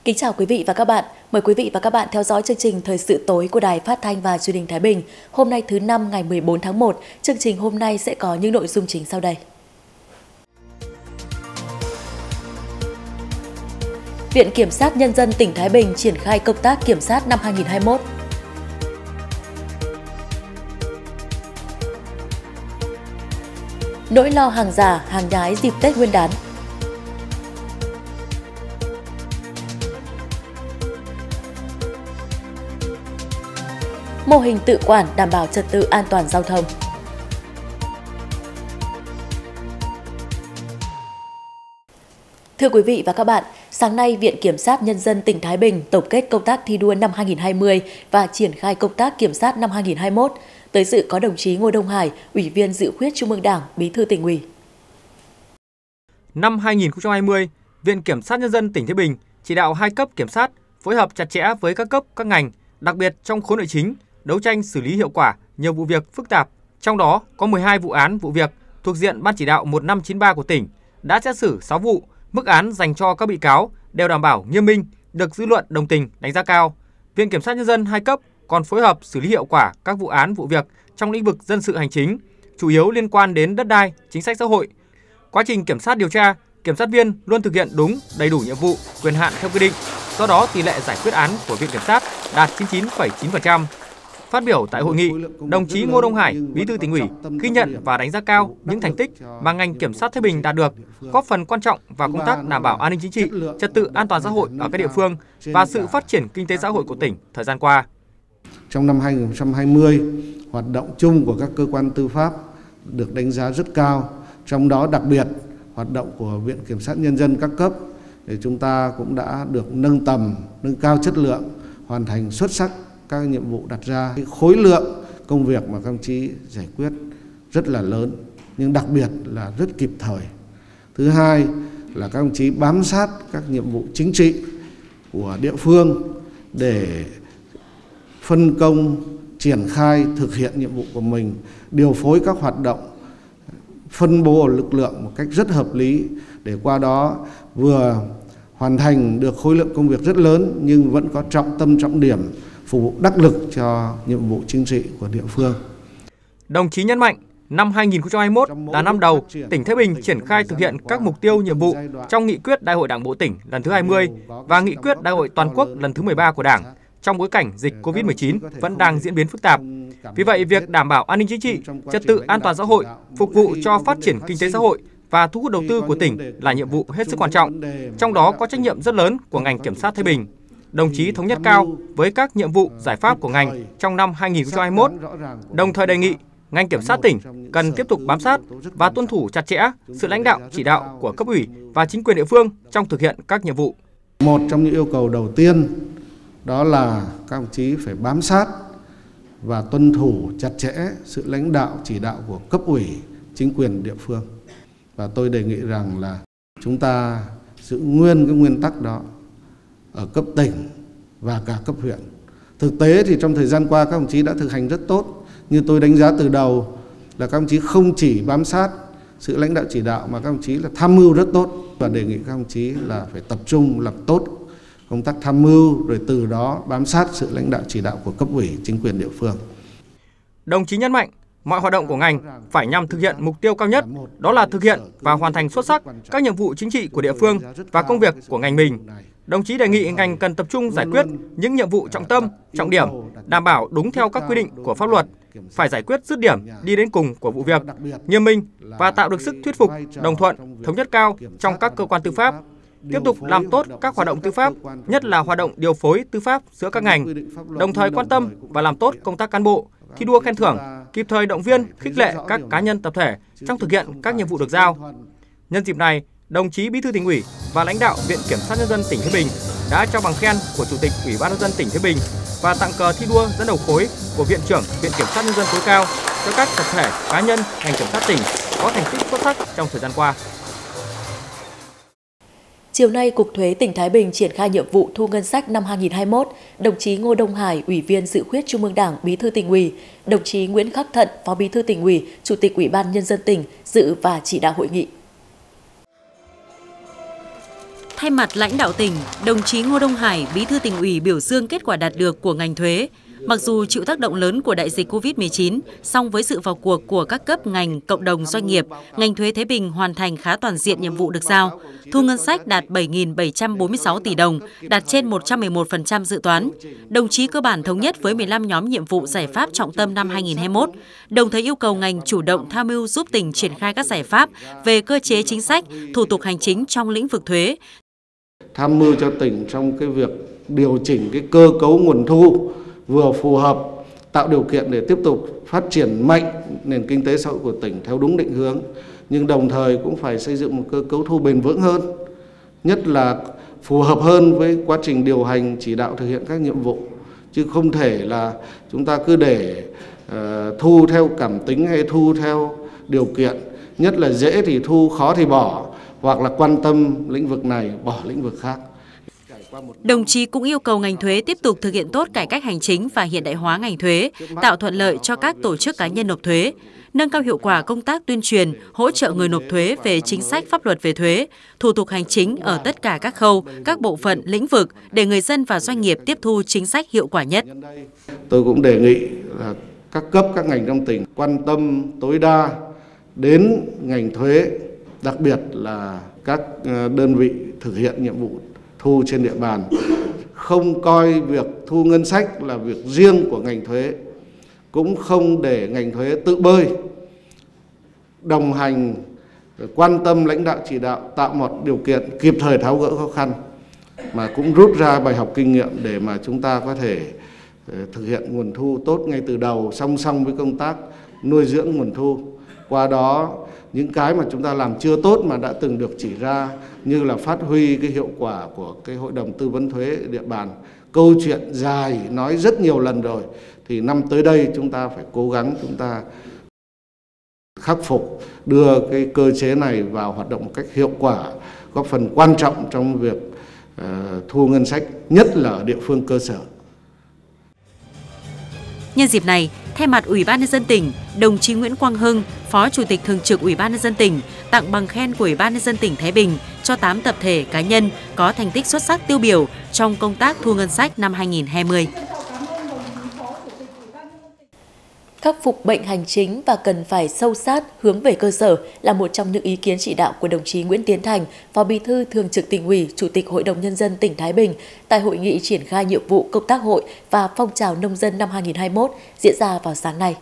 Kính chào quý vị và các bạn. Mời quý vị và các bạn theo dõi chương trình Thời sự tối của Đài Phát thanh và Truyền hình Thái Bình. Hôm nay thứ Năm ngày 14 tháng 1, chương trình hôm nay sẽ có những nội dung chính sau đây. Viện Kiểm sát Nhân dân tỉnh Thái Bình triển khai công tác kiểm sát năm 2021. Nỗi lo hàng giả, hàng nhái dịp Tết Nguyên đán. Mô hình tự quản đảm bảo trật tự an toàn giao thông. Thưa quý vị và các bạn, sáng nay Viện Kiểm sát Nhân dân tỉnh Thái Bình tổng kết công tác thi đua năm 2020 và triển khai công tác kiểm sát năm 2021. Tới dự có đồng chí Ngô Đông Hải, Ủy viên Dự khuyết Trung ương Đảng, Bí thư Tỉnh ủy. Năm 2020, Viện Kiểm sát Nhân dân tỉnh Thái Bình chỉ đạo 2 cấp kiểm sát phối hợp chặt chẽ với các cấp, các ngành, đặc biệt trong khối nội chính, đấu tranh xử lý hiệu quả nhiều vụ việc phức tạp. Trong đó có 12 vụ án vụ việc thuộc diện Ban chỉ đạo 1593 của tỉnh, đã xét xử 6 vụ, mức án dành cho các bị cáo đều đảm bảo nghiêm minh, được dư luận đồng tình đánh giá cao. Viện Kiểm sát Nhân dân 2 cấp còn phối hợp xử lý hiệu quả các vụ án vụ việc trong lĩnh vực dân sự hành chính, chủ yếu liên quan đến đất đai, chính sách xã hội. Quá trình kiểm sát điều tra, kiểm sát viên luôn thực hiện đúng, đầy đủ nhiệm vụ, quyền hạn theo quy định. Do đó, tỷ lệ giải quyết án của Viện Kiểm sát đạt 99,9%. Phát biểu tại hội nghị, đồng chí Ngô Đông Hải, Bí thư Tỉnh ủy, ghi nhận và đánh giá cao những thành tích mà ngành kiểm sát Thái Bình đạt được, góp phần quan trọng vào công tác đảm bảo an ninh chính trị, trật tự an toàn xã hội ở các địa phương và sự phát triển kinh tế xã hội của tỉnh thời gian qua. Trong năm 2020, hoạt động chung của các cơ quan tư pháp được đánh giá rất cao, trong đó đặc biệt hoạt động của Viện Kiểm sát Nhân dân các cấp thì chúng ta cũng đã được nâng tầm, nâng cao chất lượng, hoàn thành xuất sắc các nhiệm vụ đặt ra. Cái khối lượng công việc mà các đồng chí giải quyết rất là lớn, nhưng đặc biệt là rất kịp thời. Thứ hai là các đồng chí bám sát các nhiệm vụ chính trị của địa phương để phân công, triển khai, thực hiện nhiệm vụ của mình, điều phối các hoạt động, phân bổ lực lượng một cách rất hợp lý để qua đó vừa hoàn thành được khối lượng công việc rất lớn nhưng vẫn có trọng tâm trọng điểm phục vụ đắc lực cho nhiệm vụ chính trị của địa phương. Đồng chí nhấn mạnh, năm 2021 là năm đầu tỉnh Thái Bình triển khai thực hiện các mục tiêu nhiệm vụ trong nghị quyết Đại hội Đảng bộ tỉnh lần thứ 20 và nghị quyết Đại hội toàn quốc lần thứ 13 của Đảng trong bối cảnh dịch Covid-19 vẫn đang diễn biến phức tạp. Vì vậy, việc đảm bảo an ninh chính trị, trật tự an toàn xã hội, phục vụ cho phát triển kinh tế xã hội và thu hút đầu tư của tỉnh là nhiệm vụ hết sức quan trọng. Trong đó có trách nhiệm rất lớn của ngành kiểm sát Thái Bình. Đồng chí thống nhất cao với các nhiệm vụ giải pháp của ngành trong năm 2021, đồng thời đề nghị ngành kiểm sát tỉnh cần tiếp tục bám sát và tuân thủ chặt chẽ sự lãnh đạo chỉ đạo của cấp ủy và chính quyền địa phương trong thực hiện các nhiệm vụ. Một trong những yêu cầu đầu tiên đó là các đồng chí phải bám sát và tuân thủ chặt chẽ sự lãnh đạo chỉ đạo của cấp ủy, chính quyền địa phương. Và tôi đề nghị rằng là chúng ta giữ nguyên cái nguyên tắc đó ở cấp tỉnh và cả cấp huyện. Thực tế thì trong thời gian qua các đồng chí đã thực hành rất tốt. Như tôi đánh giá từ đầu là các đồng chí không chỉ bám sát sự lãnh đạo chỉ đạo mà các đồng chí là tham mưu rất tốt. Và đề nghị các đồng chí là phải tập trung làm tốt công tác tham mưu, rồi từ đó bám sát sự lãnh đạo chỉ đạo của cấp ủy, chính quyền địa phương. Đồng chí nhấn mạnh, mọi hoạt động của ngành phải nhằm thực hiện mục tiêu cao nhất, đó là thực hiện và hoàn thành xuất sắc các nhiệm vụ chính trị của địa phương và công việc của ngành mình. Đồng chí đề nghị ngành cần tập trung giải quyết những nhiệm vụ trọng tâm, trọng điểm, đảm bảo đúng theo các quy định của pháp luật, phải giải quyết dứt điểm đi đến cùng của vụ việc, nghiêm minh và tạo được sức thuyết phục, đồng thuận, thống nhất cao trong các cơ quan tư pháp. Tiếp tục làm tốt các hoạt động tư pháp, nhất là hoạt động điều phối tư pháp giữa các ngành, đồng thời quan tâm và làm tốt công tác cán bộ, thi đua khen thưởng, kịp thời động viên, khích lệ các cá nhân tập thể trong thực hiện các nhiệm vụ được giao. Nhân dịp này, đồng chí Bí thư Tỉnh ủy và lãnh đạo Viện Kiểm sát Nhân dân tỉnh Thái Bình đã trao bằng khen của Chủ tịch Ủy ban Nhân dân tỉnh Thái Bình và tặng cờ thi đua dẫn đầu khối của Viện trưởng Viện Kiểm sát Nhân dân tối cao cho các tập thể, cá nhân ngành kiểm sát tỉnh có thành tích xuất sắc trong thời gian qua. Chiều nay, Cục Thuế tỉnh Thái Bình triển khai nhiệm vụ thu ngân sách năm 2021. Đồng chí Ngô Đông Hải, Ủy viên Dự khuyết Trung ương Đảng, Bí thư Tỉnh ủy, đồng chí Nguyễn Khắc Thận, Phó Bí thư Tỉnh ủy, Chủ tịch Ủy ban Nhân dân tỉnh dự và chỉ đạo hội nghị. Thay mặt lãnh đạo tỉnh, đồng chí Ngô Đông Hải, Bí thư Tỉnh ủy biểu dương kết quả đạt được của ngành thuế. Mặc dù chịu tác động lớn của đại dịch Covid-19, song với sự vào cuộc của các cấp ngành, cộng đồng doanh nghiệp, ngành thuế Thái Bình hoàn thành khá toàn diện nhiệm vụ được giao. Thu ngân sách đạt 7.746 tỷ đồng, đạt trên 111% dự toán. Đồng chí cơ bản thống nhất với 15 nhóm nhiệm vụ giải pháp trọng tâm năm 2021, đồng thời yêu cầu ngành chủ động tham mưu giúp tỉnh triển khai các giải pháp về cơ chế chính sách, thủ tục hành chính trong lĩnh vực thuế. Tham mưu cho tỉnh trong cái việc điều chỉnh cái cơ cấu nguồn thu vừa phù hợp, tạo điều kiện để tiếp tục phát triển mạnh nền kinh tế xã hội của tỉnh theo đúng định hướng, nhưng đồng thời cũng phải xây dựng một cơ cấu thu bền vững hơn, nhất là phù hợp hơn với quá trình điều hành chỉ đạo thực hiện các nhiệm vụ, chứ không thể là chúng ta cứ để thu theo cảm tính hay thu theo điều kiện, nhất là dễ thì thu, khó thì bỏ, hoặc là quan tâm lĩnh vực này bỏ lĩnh vực khác. Đồng chí cũng yêu cầu ngành thuế tiếp tục thực hiện tốt cải cách hành chính và hiện đại hóa ngành thuế, tạo thuận lợi cho các tổ chức cá nhân nộp thuế, nâng cao hiệu quả công tác tuyên truyền, hỗ trợ người nộp thuế về chính sách pháp luật về thuế, thủ tục hành chính ở tất cả các khâu, các bộ phận, lĩnh vực để người dân và doanh nghiệp tiếp thu chính sách hiệu quả nhất. Tôi cũng đề nghị là các cấp, các ngành trong tỉnh quan tâm tối đa đến ngành thuế, đặc biệt là các đơn vị thực hiện nhiệm vụ thu trên địa bàn, không coi việc thu ngân sách là việc riêng của ngành thuế, cũng không để ngành thuế tự bơi, đồng hành, quan tâm lãnh đạo chỉ đạo, tạo một điều kiện kịp thời tháo gỡ khó khăn, mà cũng rút ra bài học kinh nghiệm để mà chúng ta có thể thực hiện nguồn thu tốt ngay từ đầu, song song với công tác nuôi dưỡng nguồn thu. Qua đó, những cái mà chúng ta làm chưa tốt mà đã từng được chỉ ra, như là phát huy cái hiệu quả của cái Hội đồng Tư vấn Thuế địa bàn. Câu chuyện dài nói rất nhiều lần rồi, thì năm tới đây chúng ta phải cố gắng chúng ta khắc phục, đưa cái cơ chế này vào hoạt động một cách hiệu quả, góp phần quan trọng trong việc thu ngân sách, nhất là ở địa phương cơ sở. Nhân dịp này, thay mặt Ủy ban nhân dân tỉnh, đồng chí Nguyễn Quang Hưng, Phó Chủ tịch Thường trực Ủy ban nhân dân tỉnh, tặng bằng khen của Ủy ban nhân dân tỉnh Thái Bình cho 8 tập thể cá nhân có thành tích xuất sắc tiêu biểu trong công tác thu ngân sách năm 2020. Khắc phục bệnh hành chính và cần phải sâu sát hướng về cơ sở là một trong những ý kiến chỉ đạo của đồng chí Nguyễn Tiến Thành, Phó Bí thư Thường trực Tỉnh ủy, Chủ tịch Hội đồng Nhân dân tỉnh Thái Bình tại hội nghị triển khai nhiệm vụ công tác hội và phong trào nông dân năm 2021 diễn ra vào sáng nay.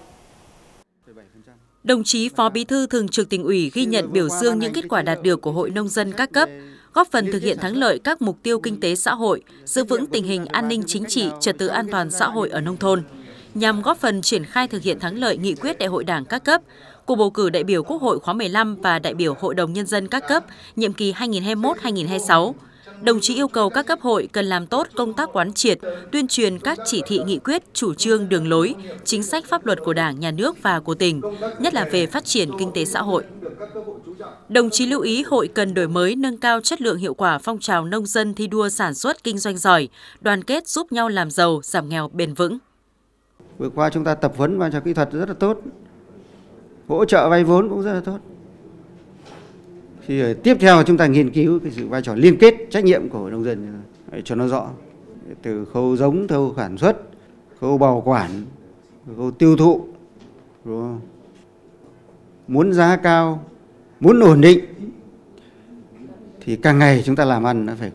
Đồng chí Phó Bí thư Thường trực Tỉnh ủy ghi nhận biểu dương những kết quả đạt được của Hội nông dân các cấp, góp phần thực hiện thắng lợi các mục tiêu kinh tế xã hội, giữ vững tình hình an ninh chính trị, trật tự an toàn xã hội ở nông thôn. Nhằm góp phần triển khai thực hiện thắng lợi nghị quyết Đại hội Đảng các cấp, cuộc bầu cử đại biểu Quốc hội khóa 15 và đại biểu Hội đồng Nhân dân các cấp, nhiệm kỳ 2021-2026, đồng chí yêu cầu các cấp hội cần làm tốt công tác quán triệt, tuyên truyền các chỉ thị nghị quyết, chủ trương, đường lối, chính sách pháp luật của Đảng, Nhà nước và của tỉnh, nhất là về phát triển kinh tế xã hội. Đồng chí lưu ý hội cần đổi mới, nâng cao chất lượng hiệu quả phong trào nông dân thi đua sản xuất kinh doanh giỏi, đoàn kết giúp nhau làm giàu, giảm nghèo bền vững. Vừa qua chúng ta tập huấn vai trò kỹ thuật rất là tốt, hỗ trợ vay vốn cũng rất là tốt. Thì tiếp theo chúng ta nghiên cứu cái sự vai trò liên kết trách nhiệm của nông dân cho nó rõ, từ khâu giống, khâu sản xuất, khâu bảo quản, khâu tiêu thụ, rồi muốn giá cao, muốn ổn định thì càng ngày chúng ta làm ăn nó phải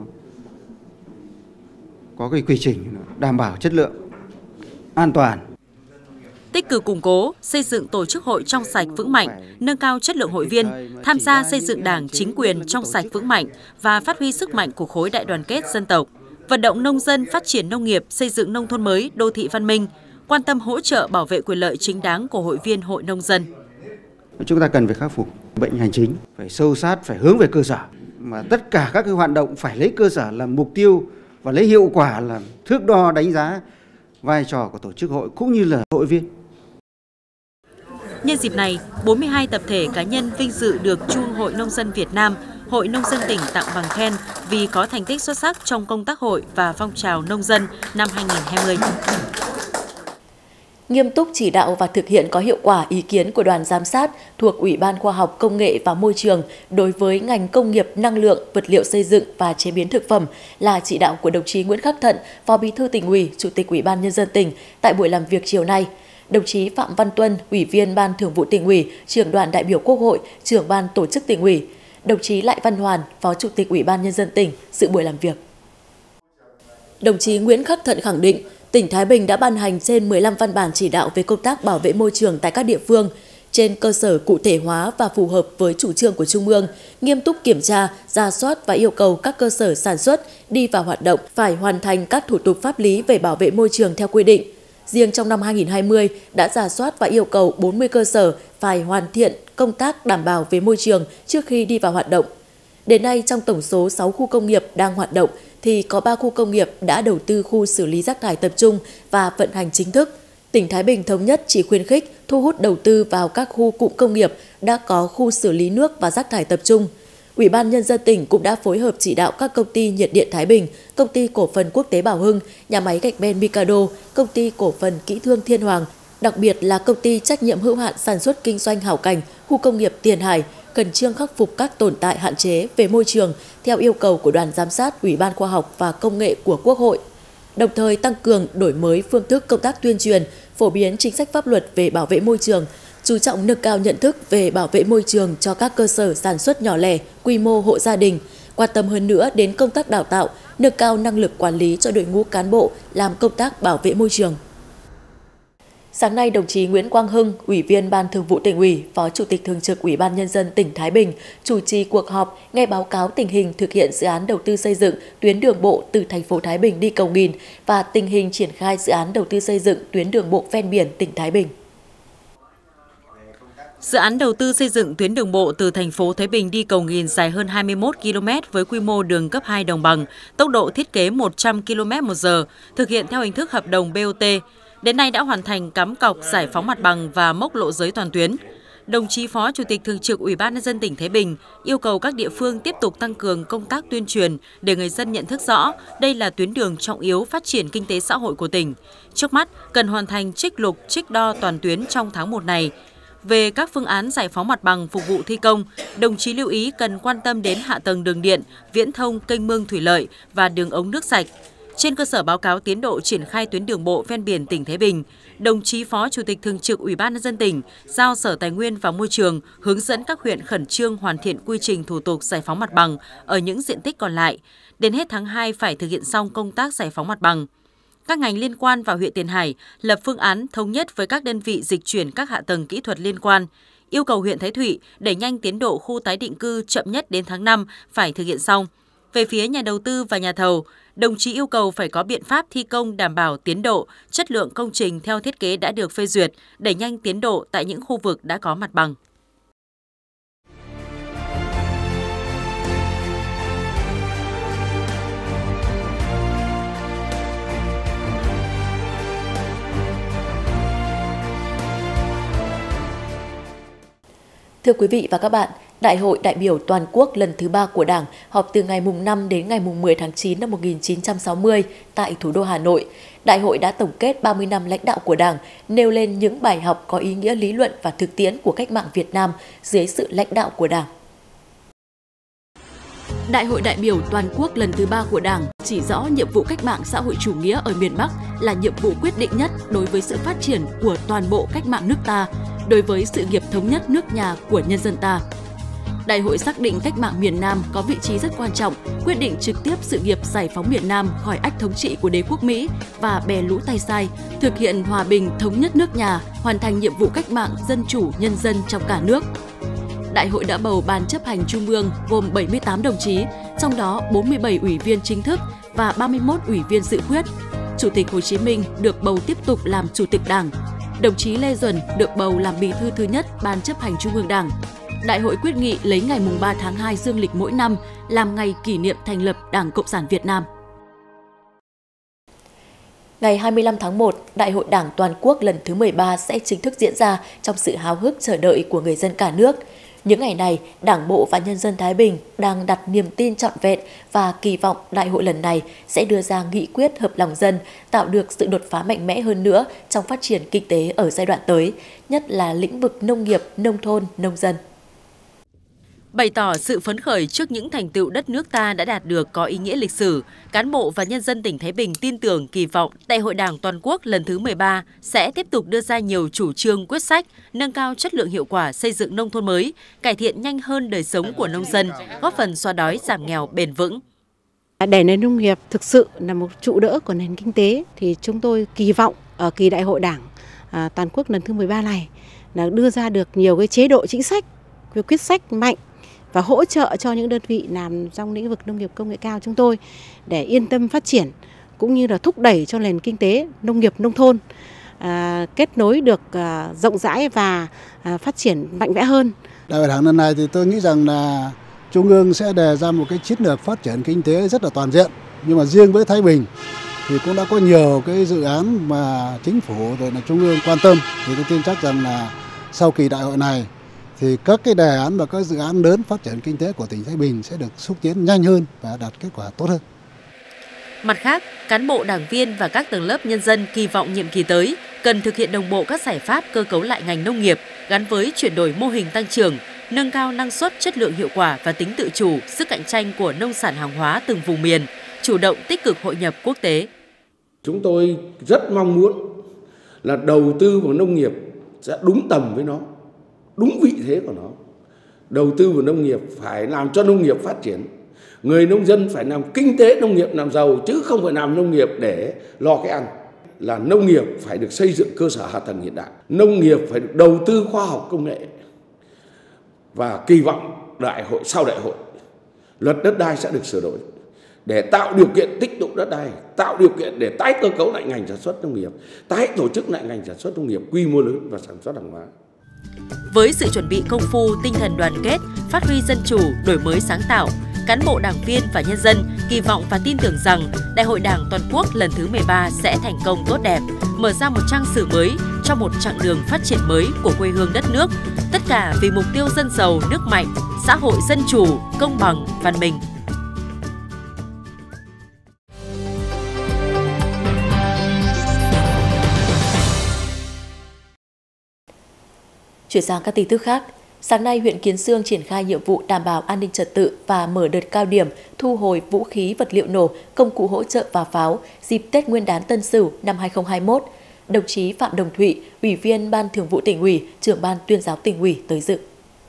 có cái quy trình đảm bảo chất lượng, an toàn. Tích cực củng cố, xây dựng tổ chức hội trong sạch vững mạnh, nâng cao chất lượng hội viên, tham gia xây dựng Đảng, chính quyền trong sạch vững mạnh và phát huy sức mạnh của khối đại đoàn kết dân tộc, vận động nông dân phát triển nông nghiệp, xây dựng nông thôn mới, đô thị văn minh, quan tâm hỗ trợ bảo vệ quyền lợi chính đáng của hội viên hội nông dân. Chúng ta cần phải khắc phục bệnh hành chính, phải sâu sát, phải hướng về cơ sở, mà tất cả các cái hoạt động phải lấy cơ sở làm mục tiêu và lấy hiệu quả làm thước đo đánh giá vai trò của tổ chức hội cũng như là hội viên. Nhân dịp này, 42 tập thể cá nhân vinh dự được Trung Hội Nông dân Việt Nam, Hội Nông dân tỉnh tặng bằng khen vì có thành tích xuất sắc trong công tác hội và phong trào nông dân năm 2020. nghiêm túc chỉ đạo và thực hiện có hiệu quả ý kiến của đoàn giám sát thuộc Ủy ban Khoa học Công nghệ và Môi trường đối với ngành công nghiệp năng lượng, vật liệu xây dựng và chế biến thực phẩm là chỉ đạo của đồng chí Nguyễn Khắc Thận, Phó Bí thư Tỉnh ủy, Chủ tịch Ủy ban Nhân dân tỉnh tại buổi làm việc chiều nay. Đồng chí Phạm Văn Tuân, Ủy viên Ban Thường vụ Tỉnh ủy, Trưởng đoàn đại biểu Quốc hội, Trưởng ban Tổ chức Tỉnh ủy, đồng chí Lại Văn Hoàn, Phó Chủ tịch Ủy ban Nhân dân tỉnh dự buổi làm việc. Đồng chí Nguyễn Khắc Thận khẳng định, tỉnh Thái Bình đã ban hành trên 15 văn bản chỉ đạo về công tác bảo vệ môi trường tại các địa phương, trên cơ sở cụ thể hóa và phù hợp với chủ trương của Trung ương, nghiêm túc kiểm tra, rà soát và yêu cầu các cơ sở sản xuất đi vào hoạt động phải hoàn thành các thủ tục pháp lý về bảo vệ môi trường theo quy định. Riêng trong năm 2020 đã rà soát và yêu cầu 40 cơ sở phải hoàn thiện công tác đảm bảo về môi trường trước khi đi vào hoạt động. Đến nay, trong tổng số 6 khu công nghiệp đang hoạt động thì có 3 khu công nghiệp đã đầu tư khu xử lý rác thải tập trung và vận hành chính thức. Tỉnh Thái Bình thống nhất chỉ khuyến khích thu hút đầu tư vào các khu cụm công nghiệp đã có khu xử lý nước và rác thải tập trung. Ủy ban Nhân dân tỉnh cũng đã phối hợp chỉ đạo các công ty nhiệt điện Thái Bình, công ty cổ phần Quốc tế Bảo Hưng, nhà máy gạch men Mikado, công ty cổ phần Kỹ thương Thiên Hoàng, đặc biệt là công ty trách nhiệm hữu hạn sản xuất kinh doanh Hảo Cảnh, khu công nghiệp Tiền Hải, khẩn trương khắc phục các tồn tại hạn chế về môi trường theo yêu cầu của đoàn giám sát Ủy ban Khoa học và Công nghệ của Quốc hội. Đồng thời tăng cường đổi mới phương thức công tác tuyên truyền, phổ biến chính sách pháp luật về bảo vệ môi trường, chú trọng nâng cao nhận thức về bảo vệ môi trường cho các cơ sở sản xuất nhỏ lẻ, quy mô hộ gia đình, quan tâm hơn nữa đến công tác đào tạo, nâng cao năng lực quản lý cho đội ngũ cán bộ làm công tác bảo vệ môi trường. Sáng nay, đồng chí Nguyễn Quang Hưng, Ủy viên Ban Thường vụ Tỉnh ủy, Phó Chủ tịch Thường trực Ủy ban Nhân dân tỉnh Thái Bình, chủ trì cuộc họp nghe báo cáo tình hình thực hiện dự án đầu tư xây dựng tuyến đường bộ từ thành phố Thái Bình đi Cầu Nghìn và tình hình triển khai dự án đầu tư xây dựng tuyến đường bộ ven biển tỉnh Thái Bình. Dự án đầu tư xây dựng tuyến đường bộ từ thành phố Thái Bình đi Cầu Nghìn dài hơn 21 km với quy mô đường cấp 2 đồng bằng, tốc độ thiết kế 100 km/h, thực hiện theo hình thức hợp đồng BOT. Đến nay đã hoàn thành cắm cọc giải phóng mặt bằng và mốc lộ giới toàn tuyến. Đồng chí Phó Chủ tịch Thường trực Ủy ban Nhân dân tỉnh Thái Bình yêu cầu các địa phương tiếp tục tăng cường công tác tuyên truyền để người dân nhận thức rõ đây là tuyến đường trọng yếu phát triển kinh tế xã hội của tỉnh. Trước mắt, cần hoàn thành trích lục, trích đo toàn tuyến trong tháng 1 này. Về các phương án giải phóng mặt bằng phục vụ thi công, đồng chí lưu ý cần quan tâm đến hạ tầng đường điện, viễn thông, kênh mương thủy lợi và đường ống nước sạch. Trên cơ sở báo cáo tiến độ triển khai tuyến đường bộ ven biển tỉnh Thái Bình, đồng chí Phó Chủ tịch Thường trực Ủy ban Nhân dân tỉnh giao Sở Tài nguyên và Môi trường hướng dẫn các huyện khẩn trương hoàn thiện quy trình thủ tục giải phóng mặt bằng ở những diện tích còn lại. Đến hết tháng 2 phải thực hiện xong công tác giải phóng mặt bằng. Các ngành liên quan và huyện Tiền Hải lập phương án thống nhất với các đơn vị dịch chuyển các hạ tầng kỹ thuật liên quan, yêu cầu huyện Thái Thụy đẩy nhanh tiến độ khu tái định cư chậm nhất đến tháng 5 phải thực hiện xong. Về phía nhà đầu tư và nhà thầu, đồng chí yêu cầu phải có biện pháp thi công đảm bảo tiến độ, chất lượng công trình theo thiết kế đã được phê duyệt, đẩy nhanh tiến độ tại những khu vực đã có mặt bằng. Thưa quý vị và các bạn, Đại hội đại biểu toàn quốc lần thứ 3 của Đảng họp từ ngày 5 đến ngày 10 tháng 9 năm 1960 tại thủ đô Hà Nội. Đại hội đã tổng kết 30 năm lãnh đạo của Đảng, nêu lên những bài học có ý nghĩa lý luận và thực tiễn của cách mạng Việt Nam dưới sự lãnh đạo của Đảng. Đại hội đại biểu toàn quốc lần thứ 3 của Đảng chỉ rõ nhiệm vụ cách mạng xã hội chủ nghĩa ở miền Bắc là nhiệm vụ quyết định nhất đối với sự phát triển của toàn bộ cách mạng nước ta, đối với sự nghiệp thống nhất nước nhà của nhân dân ta. Đại hội xác định cách mạng miền Nam có vị trí rất quan trọng, quyết định trực tiếp sự nghiệp giải phóng miền Nam khỏi ách thống trị của đế quốc Mỹ và bè lũ tay sai, thực hiện hòa bình thống nhất nước nhà, hoàn thành nhiệm vụ cách mạng dân chủ nhân dân trong cả nước. Đại hội đã bầu Ban chấp hành Trung ương gồm 78 đồng chí, trong đó 47 ủy viên chính thức và 31 ủy viên dự khuyết. Chủ tịch Hồ Chí Minh được bầu tiếp tục làm Chủ tịch Đảng. Đồng chí Lê Duẩn được bầu làm Bí thư thứ nhất Ban chấp hành Trung ương Đảng. Đại hội quyết nghị lấy ngày 3 tháng 2 dương lịch mỗi năm làm ngày kỷ niệm thành lập Đảng Cộng sản Việt Nam. Ngày 25 tháng 1, Đại hội Đảng toàn quốc lần thứ 13 sẽ chính thức diễn ra trong sự háo hức chờ đợi của người dân cả nước. Những ngày này, Đảng bộ và nhân dân Thái Bình đang đặt niềm tin trọn vẹn và kỳ vọng đại hội lần này sẽ đưa ra nghị quyết hợp lòng dân, tạo được sự đột phá mạnh mẽ hơn nữa trong phát triển kinh tế ở giai đoạn tới, nhất là lĩnh vực nông nghiệp, nông thôn, nông dân. Bày tỏ sự phấn khởi trước những thành tựu đất nước ta đã đạt được có ý nghĩa lịch sử, cán bộ và nhân dân tỉnh Thái Bình tin tưởng kỳ vọng Đại hội Đảng toàn quốc lần thứ 13 sẽ tiếp tục đưa ra nhiều chủ trương quyết sách, nâng cao chất lượng hiệu quả xây dựng nông thôn mới, cải thiện nhanh hơn đời sống của nông dân, góp phần xóa đói giảm nghèo bền vững. Để nền nông nghiệp thực sự là một trụ đỡ của nền kinh tế thì chúng tôi kỳ vọng ở kỳ Đại hội Đảng toàn quốc lần thứ 13 này là đưa ra được nhiều cái chế độ chính sách, quyết sách mạnh và hỗ trợ cho những đơn vị làm trong lĩnh vực nông nghiệp công nghệ cao chúng tôi để yên tâm phát triển, cũng như là thúc đẩy cho nền kinh tế nông nghiệp nông thôn kết nối được rộng rãi và phát triển mạnh mẽ hơn. Đại hội Đảng lần này thì tôi nghĩ rằng là Trung ương sẽ đề ra một cái chiến lược phát triển kinh tế rất là toàn diện, nhưng mà riêng với Thái Bình thì cũng đã có nhiều cái dự án mà chính phủ rồi là Trung ương quan tâm, thì tôi tin chắc rằng là sau kỳ đại hội này thì các cái đề án và các dự án lớn phát triển kinh tế của tỉnh Thái Bình sẽ được xúc tiến nhanh hơn và đạt kết quả tốt hơn. Mặt khác, cán bộ đảng viên và các tầng lớp nhân dân kỳ vọng nhiệm kỳ tới cần thực hiện đồng bộ các giải pháp cơ cấu lại ngành nông nghiệp gắn với chuyển đổi mô hình tăng trưởng, nâng cao năng suất, chất lượng, hiệu quả và tính tự chủ, sức cạnh tranh của nông sản hàng hóa từng vùng miền, chủ động tích cực hội nhập quốc tế. Chúng tôi rất mong muốn là đầu tư vào nông nghiệp sẽ đúng tầm với nó, đúng vị thế của nó. Đầu tư vào nông nghiệp phải làm cho nông nghiệp phát triển. Người nông dân phải làm kinh tế nông nghiệp làm giàu, chứ không phải làm nông nghiệp để lo cái ăn. Là nông nghiệp phải được xây dựng cơ sở hạ tầng hiện đại. Nông nghiệp phải được đầu tư khoa học công nghệ. Và kỳ vọng sau đại hội, luật đất đai sẽ được sửa đổi để tạo điều kiện tích tụ đất đai, tạo điều kiện để tái cơ cấu lại ngành sản xuất nông nghiệp, tái tổ chức lại ngành sản xuất nông nghiệp quy mô lớn và sản xuất hàng hóa. Với sự chuẩn bị công phu, tinh thần đoàn kết, phát huy dân chủ, đổi mới sáng tạo, cán bộ đảng viên và nhân dân kỳ vọng và tin tưởng rằng Đại hội Đảng toàn quốc lần thứ 13 sẽ thành công tốt đẹp, mở ra một trang sử mới cho một chặng đường phát triển mới của quê hương đất nước, tất cả vì mục tiêu dân giàu, nước mạnh, xã hội dân chủ, công bằng, văn minh. Chuyển sang các tin tức khác. Sáng nay, huyện Kiến Xương triển khai nhiệm vụ đảm bảo an ninh trật tự và mở đợt cao điểm thu hồi vũ khí, vật liệu nổ, công cụ hỗ trợ và pháo dịp Tết Nguyên đán Tân Sửu năm 2021. Đồng chí Phạm Đồng Thụy, Ủy viên Ban Thường vụ Tỉnh ủy, Trưởng ban Tuyên giáo Tỉnh ủy tới dự.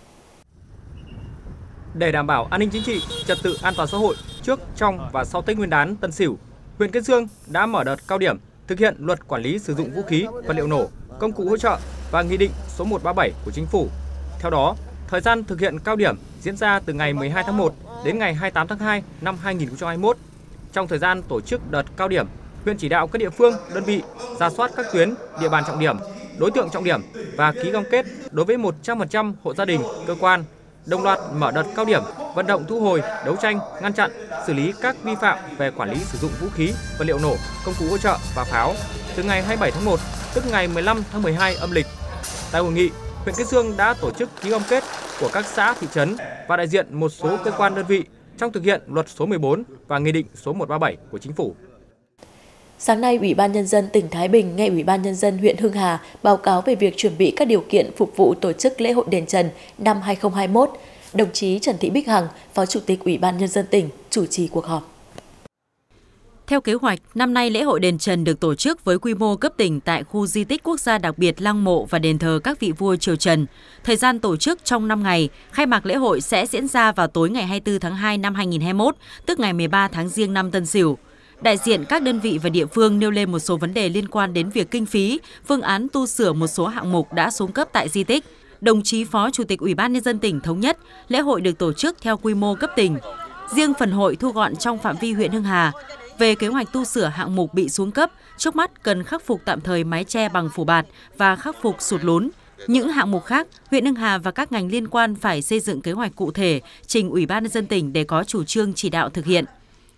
Để đảm bảo an ninh chính trị, trật tự an toàn xã hội trước, trong và sau Tết Nguyên đán Tân Sửu, huyện Kiến Xương đã mở đợt cao điểm thực hiện Luật Quản lý sử dụng vũ khí, vật liệu nổ, công cụ hỗ trợ và Nghị định số 137 của Chính phủ. Theo đó, thời gian thực hiện cao điểm diễn ra từ ngày 12 tháng 1 đến ngày 28 tháng 2 năm 2021. Trong thời gian tổ chức đợt cao điểm, huyện chỉ đạo các địa phương, đơn vị rà soát các tuyến, địa bàn trọng điểm, đối tượng trọng điểm và ký cam kết đối với 100% hộ gia đình, cơ quan, đồng loạt mở đợt cao điểm vận động thu hồi, đấu tranh, ngăn chặn, xử lý các vi phạm về quản lý sử dụng vũ khí, vật liệu nổ, công cụ hỗ trợ và pháo từ ngày 27 tháng 1, tức ngày 15 tháng 12 âm lịch. Tại hội nghị, huyện Kiến Xương đã tổ chức ký cam kết của các xã, thị trấn và đại diện một số cơ quan đơn vị trong thực hiện Luật số 14 và Nghị định số 137 của Chính phủ. Sáng nay, Ủy ban Nhân dân tỉnh Thái Bình nghe Ủy ban Nhân dân huyện Hưng Hà báo cáo về việc chuẩn bị các điều kiện phục vụ tổ chức lễ hội đền Trần năm 2021. Đồng chí Trần Thị Bích Hằng, Phó Chủ tịch Ủy ban Nhân dân tỉnh, chủ trì cuộc họp. Theo kế hoạch, năm nay lễ hội đền Trần được tổ chức với quy mô cấp tỉnh tại khu di tích quốc gia đặc biệt Lăng Mộ và đền thờ các vị vua triều Trần. Thời gian tổ chức trong 5 ngày, khai mạc lễ hội sẽ diễn ra vào tối ngày 24 tháng 2 năm 2021, tức ngày 13 tháng Giêng năm Tân Sửu. Đại diện các đơn vị và địa phương nêu lên một số vấn đề liên quan đến việc kinh phí, phương án tu sửa một số hạng mục đã xuống cấp tại di tích. Đồng chí Phó Chủ tịch Ủy ban Nhân dân tỉnh thống nhất, lễ hội được tổ chức theo quy mô cấp tỉnh. Riêng phần hội thu gọn trong phạm vi huyện Hưng Hà. Về kế hoạch tu sửa hạng mục bị xuống cấp, trước mắt cần khắc phục tạm thời mái che bằng phủ bạt và khắc phục sụt lún. Những hạng mục khác, huyện Hưng Hà và các ngành liên quan phải xây dựng kế hoạch cụ thể, trình Ủy ban Nhân dân tỉnh để có chủ trương chỉ đạo thực hiện.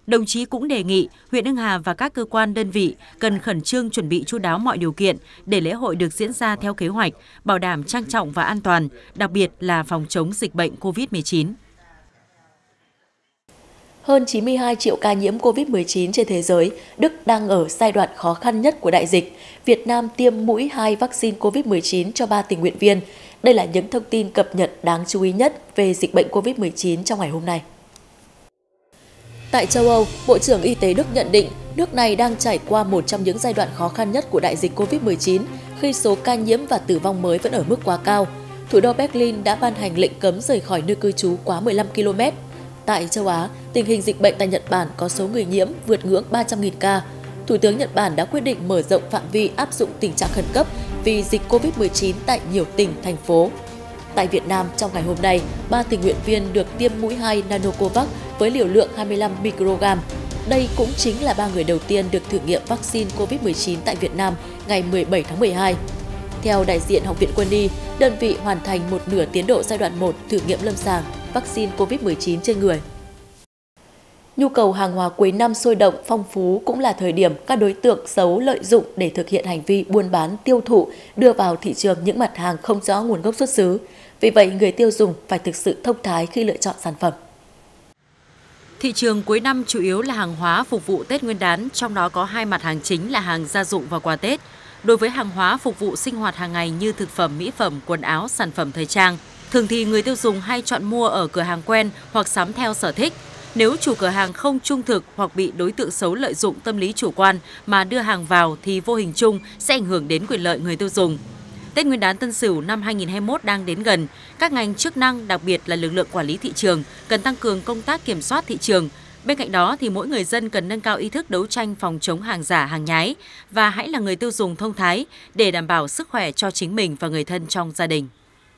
Đồng chí cũng đề nghị huyện Hưng Hà và các cơ quan đơn vị cần khẩn trương chuẩn bị chu đáo mọi điều kiện để lễ hội được diễn ra theo kế hoạch, bảo đảm trang trọng và an toàn, đặc biệt là phòng chống dịch bệnh COVID-19. Hơn 92 triệu ca nhiễm COVID-19 trên thế giới, Đức đang ở giai đoạn khó khăn nhất của đại dịch. Việt Nam tiêm mũi 2 vaccine COVID-19 cho 3 tình nguyện viên. Đây là những thông tin cập nhật đáng chú ý nhất về dịch bệnh COVID-19 trong ngày hôm nay. Tại châu Âu, Bộ trưởng Y tế Đức nhận định nước này đang trải qua một trong những giai đoạn khó khăn nhất của đại dịch COVID-19 khi số ca nhiễm và tử vong mới vẫn ở mức quá cao. Thủ đô Berlin đã ban hành lệnh cấm rời khỏi nơi cư trú quá 15 km. Tại châu Á, tình hình dịch bệnh tại Nhật Bản có số người nhiễm vượt ngưỡng 300.000 ca. Thủ tướng Nhật Bản đã quyết định mở rộng phạm vi áp dụng tình trạng khẩn cấp vì dịch COVID-19 tại nhiều tỉnh, thành phố. Tại Việt Nam, trong ngày hôm nay, 3 tình nguyện viên được tiêm mũi 2 Nanocovax với liều lượng 25 microgram. Đây cũng chính là 3 người đầu tiên được thử nghiệm vaccine COVID-19 tại Việt Nam ngày 17 tháng 12. Theo đại diện Học viện Quân y, đơn vị hoàn thành một nửa tiến độ giai đoạn 1 thử nghiệm lâm sàng vaccine COVID-19 trên người. Nhu cầu hàng hóa cuối năm sôi động, phong phú cũng là thời điểm các đối tượng xấu lợi dụng để thực hiện hành vi buôn bán, tiêu thụ, đưa vào thị trường những mặt hàng không rõ nguồn gốc xuất xứ. Vì vậy, người tiêu dùng phải thực sự thông thái khi lựa chọn sản phẩm. Thị trường cuối năm chủ yếu là hàng hóa phục vụ Tết Nguyên đán, trong đó có 2 mặt hàng chính là hàng gia dụng và quà Tết. Đối với hàng hóa phục vụ sinh hoạt hàng ngày như thực phẩm, mỹ phẩm, quần áo, sản phẩm thời trang, thường thì người tiêu dùng hay chọn mua ở cửa hàng quen hoặc sắm theo sở thích. Nếu chủ cửa hàng không trung thực hoặc bị đối tượng xấu lợi dụng tâm lý chủ quan mà đưa hàng vào thì vô hình chung sẽ ảnh hưởng đến quyền lợi người tiêu dùng. Tết Nguyên đán Tân Sửu năm 2021 đang đến gần, các ngành chức năng, đặc biệt là lực lượng quản lý thị trường, cần tăng cường công tác kiểm soát thị trường. Bên cạnh đó thì mỗi người dân cần nâng cao ý thức đấu tranh phòng chống hàng giả, hàng nhái và hãy là người tiêu dùng thông thái để đảm bảo sức khỏe cho chính mình và người thân trong gia đình.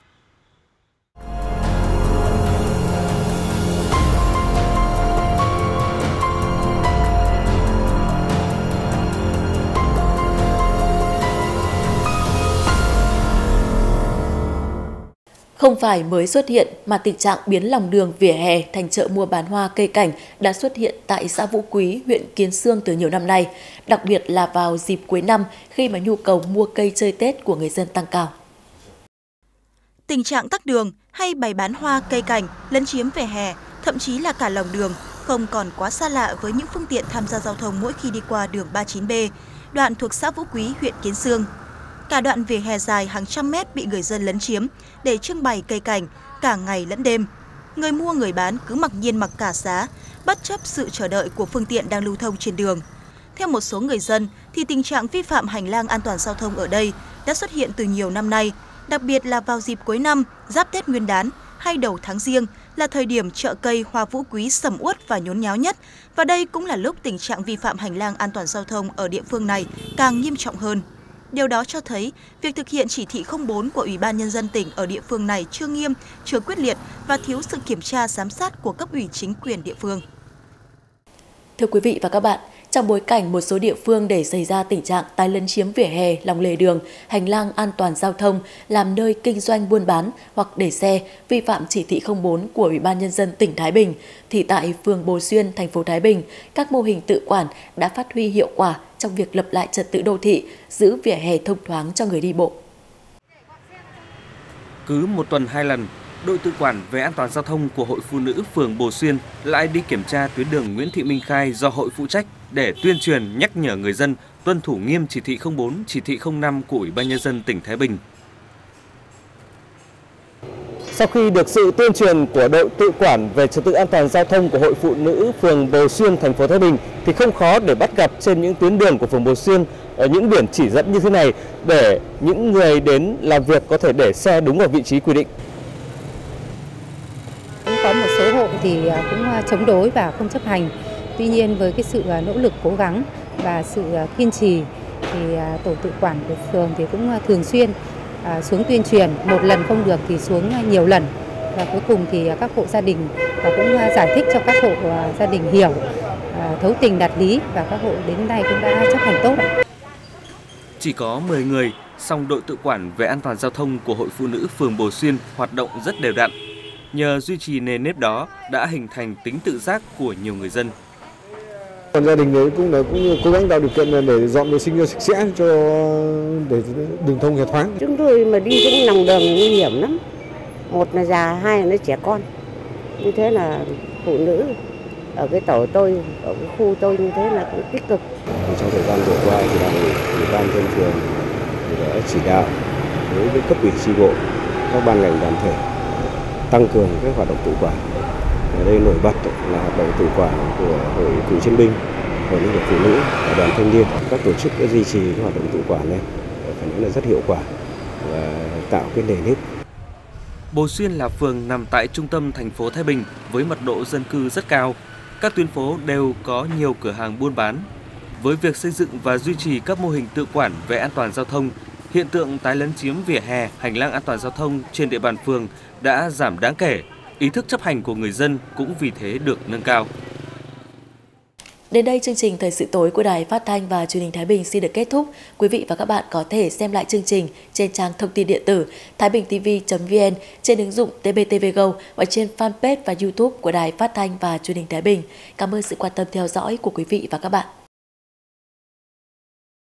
Không phải mới xuất hiện mà tình trạng biến lòng đường vỉa hè thành chợ mua bán hoa cây cảnh đã xuất hiện tại xã Vũ Quý, huyện Kiến Xương từ nhiều năm nay, đặc biệt là vào dịp cuối năm khi mà nhu cầu mua cây chơi Tết của người dân tăng cao. Tình trạng tắc đường hay bày bán hoa cây cảnh lấn chiếm vỉa hè, thậm chí là cả lòng đường không còn quá xa lạ với những phương tiện tham gia giao thông mỗi khi đi qua đường 39B, đoạn thuộc xã Vũ Quý, huyện Kiến Xương. Cả đoạn vỉa hè dài hàng trăm mét bị người dân lấn chiếm để trưng bày cây cảnh cả ngày lẫn đêm. Người mua người bán cứ mặc nhiên mặc cả giá, bất chấp sự chờ đợi của phương tiện đang lưu thông trên đường. Theo một số người dân thì tình trạng vi phạm hành lang an toàn giao thông ở đây đã xuất hiện từ nhiều năm nay, đặc biệt là vào dịp cuối năm, giáp Tết Nguyên đán hay đầu tháng Giêng là thời điểm chợ cây hoa Vũ Quý sầm uất và nhốn nháo nhất, và đây cũng là lúc tình trạng vi phạm hành lang an toàn giao thông ở địa phương này càng nghiêm trọng hơn. Điều đó cho thấy việc thực hiện chỉ thị 04 của Ủy ban Nhân dân tỉnh ở địa phương này chưa nghiêm, chưa quyết liệt và thiếu sự kiểm tra giám sát của cấp ủy chính quyền địa phương. Thưa quý vị và các bạn, trong bối cảnh một số địa phương để xảy ra tình trạng tái lấn chiếm vỉa hè, lòng lề đường, hành lang an toàn giao thông làm nơi kinh doanh buôn bán hoặc để xe vi phạm chỉ thị 04 của Ủy ban Nhân dân tỉnh Thái Bình, thì tại phường Bồ Xuyên, thành phố Thái Bình, các mô hình tự quản đã phát huy hiệu quả trong việc lập lại trật tự đô thị, giữ vỉa hè thông thoáng cho người đi bộ. Cứ một tuần 2 lần, đội tự quản về an toàn giao thông của Hội Phụ nữ phường Bồ Xuyên lại đi kiểm tra tuyến đường Nguyễn Thị Minh Khai do hội phụ trách để tuyên truyền nhắc nhở người dân tuân thủ nghiêm chỉ thị 04, chỉ thị 05 của Ủy ban Nhân dân tỉnh Thái Bình. Sau khi được sự tuyên truyền của đội tự quản về trật tự an toàn giao thông của Hội Phụ nữ phường Bồ Xuyên, thành phố Thái Bình thì không khó để bắt gặp trên những tuyến đường của phường Bồ Xuyên ở những biển chỉ dẫn như thế này để những người đến làm việc có thể để xe đúng vào vị trí quy định. Cũng có một số hộ thì cũng chống đối và không chấp hành. Tuy nhiên với cái sự nỗ lực cố gắng và sự kiên trì thì tổ tự quản của phường thì cũng thường xuyên xuống tuyên truyền, một lần không được thì xuống nhiều lần, và cuối cùng thì các hộ gia đình cũng giải thích cho các hộ gia đình hiểu, thấu tình đạt lý, và các hộ đến nay cũng đã chấp hành tốt. Chỉ có 10 người, song đội tự quản về an toàn giao thông của Hội Phụ nữ phường Bồ Xuyên hoạt động rất đều đặn. Nhờ duy trì nền nếp đó đã hình thành tính tự giác của nhiều người dân. Còn gia đình đấy cũng cố gắng tạo điều kiện để dọn vệ sinh cho sạch sẽ để đường thông hề thoáng. Chúng tôi mà đi những lòng đường nguy hiểm lắm. Một là già, hai là nó trẻ con. Như thế là phụ nữ ở cái tổ tôi, ở cái khu tôi như thế là cũng tích cực. Trong thời gian vừa qua thì Đảng ủy, Ủy ban nhân dân phường đã chỉ đạo đối với cấp ủy chi bộ, các ban ngành đoàn thể tăng cường các hoạt động tự quản. Ở đây nổi bật là hoạt động tự quản của Hội Cựu chiến binh, Hội Liên hiệp Phụ nữ và Đoàn Thanh niên. Các tổ chức đã duy trì cái hoạt động tự quản này phải nói là rất hiệu quả và tạo cái nền nếp. Bồ Xuyên là phường nằm tại trung tâm thành phố Thái Bình với mật độ dân cư rất cao. Các tuyến phố đều có nhiều cửa hàng buôn bán. Với việc xây dựng và duy trì các mô hình tự quản về an toàn giao thông, hiện tượng tái lấn chiếm vỉa hè, hành lang an toàn giao thông trên địa bàn phường đã giảm đáng kể. Ý thức chấp hành của người dân cũng vì thế được nâng cao. Đến đây chương trình Thời sự tối của Đài Phát thanh và Truyền hình Thái Bình xin được kết thúc. Quý vị và các bạn có thể xem lại chương trình trên trang thông tin điện tử thaibingtv.vn, trên ứng dụng TBTV Go và trên fanpage và YouTube của Đài Phát thanh và Truyền hình Thái Bình. Cảm ơn sự quan tâm theo dõi của quý vị và các bạn.